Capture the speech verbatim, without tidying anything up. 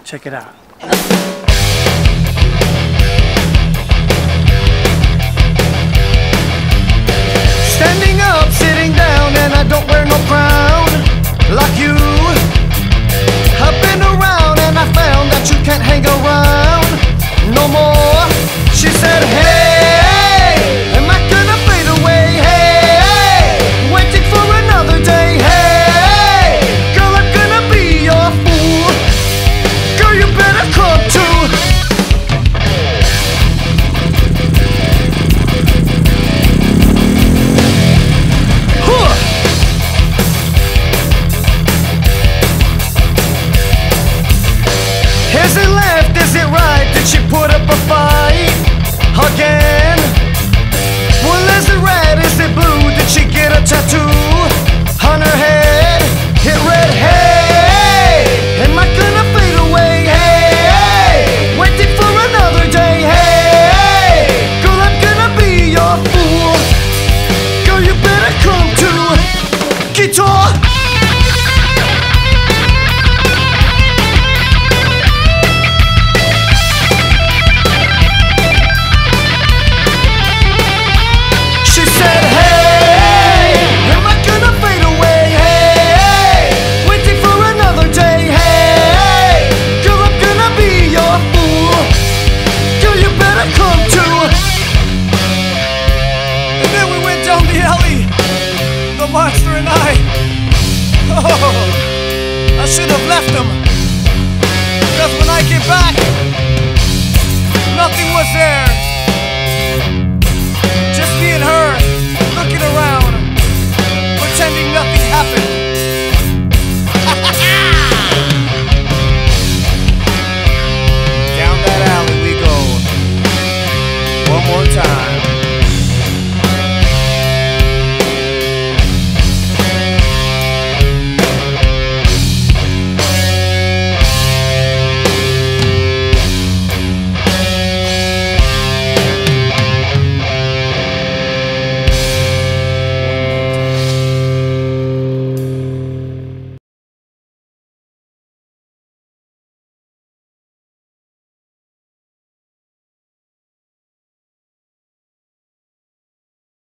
Check it out. Standing up, sitting down, and I don't wear no crown like you. I've been around and I found that you can't hang around no more. She said, hey, am I gonna fade away? Hey, waiting for another day. Hey, girl, I'm gonna be your fool. Girl, you better come to. Huh. Is it left? Is it right? Did she put up a fight again? Well, is it red? Is it blue? Did she get a tattoo on her head? It read, hey, am I gonna fade away? Hey, waiting for another day. Hey, girl, I'm gonna be your fool. Girl, you better come to guitar. Monster and I, oh, I should have left him, because when I came back, nothing was there.